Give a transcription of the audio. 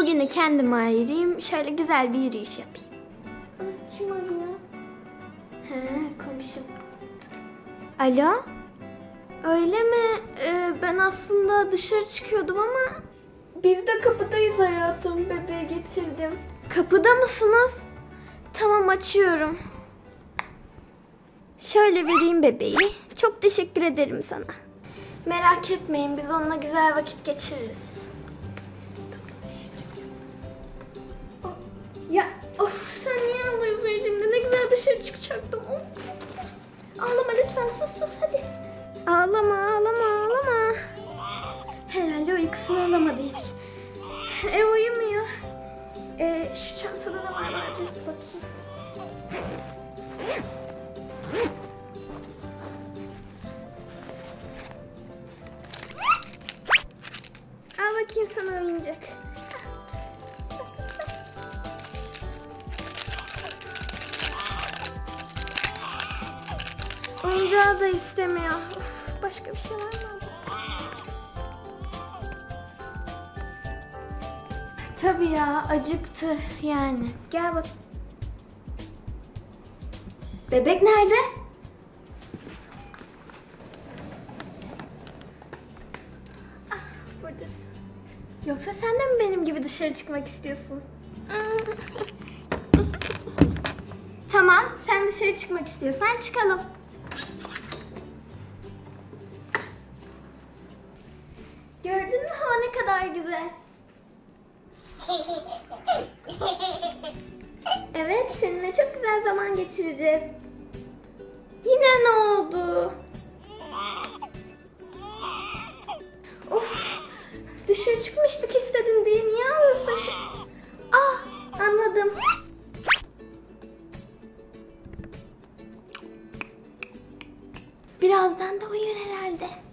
Bugünü kendime ayırayım. Şöyle güzel bir yürüyüş yapayım. Kim arıyor? He, komşum. Alo? Öyle mi? Ben aslında dışarı çıkıyordum ama... Biz de kapıdayız hayatım. Bebeği getirdim. Kapıda mısınız? Tamam, açıyorum. Şöyle vereyim bebeği. Çok teşekkür ederim sana. Merak etmeyin, biz onunla güzel vakit geçiririz. Ya of, sen niye ağlıyorsun şimdi? Ne güzel dışarı çıkacaktım. Of. Ağlama lütfen, sus hadi. Ağlama ağlama. Herhalde uykusunu alamadı hiç. Uyumuyor. Şu çantada ne var dur bakayım. Al bakayım sana oyuncak. Oyuncağı da istemiyor. Of, başka bir şey var mı? Tabii ya, acıktı yani. Gel bak. Bebek nerede? Ah, buradasın. Yoksa sen de mi benim gibi dışarı çıkmak istiyorsun? Tamam, sen dışarı çıkmak istiyorsan çıkalım. Gördün mü hava ne kadar güzel? Evet, seninle çok güzel zaman geçireceğiz. Yine ne oldu? Of, dışarı çıkmıştık istedin diye niye ağlıyorsun? Ah, anladım. Birazdan da uyur herhalde.